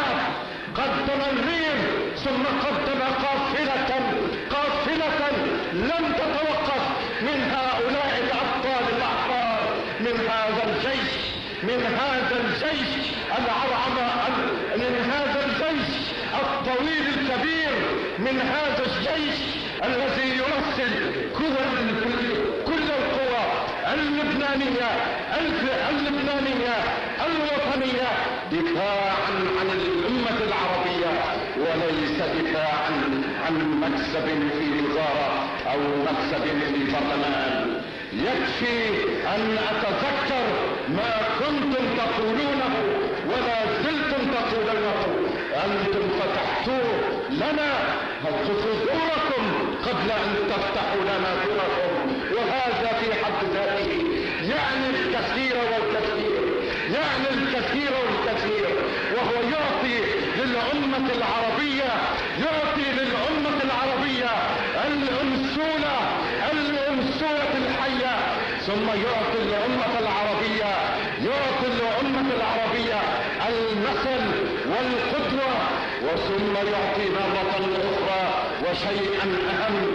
الآلاف، قدم الريف ثم قدم قافلة لم تتوقف من هؤلاء الأبطال الأحرار، من هذا الجيش العرعمة، من هذا الجيش الطويل الكبير، من هذا الجيش الذي يمثل كل القوى اللبنانية الوطنية، دفاعا عن الأمة العربية، وليس دفاعا عن مكسب في وزارة أو مكسب في برلمان. يكفي أن أتذكر ما كنتم تقولونه ولا زلتم تقولونه. أنتم فتحتوا لنا صدوركم قبل أن تفتحوا لنا دوركم، وهذا في حد ذاته يعني الكثير والكثير، وهو يعطي للأمة العربية الأنسولة الحية، ثم يعطي للأمة العربية المثل والقدوة، وثم يعطي مرة أخرى وشيئا أهم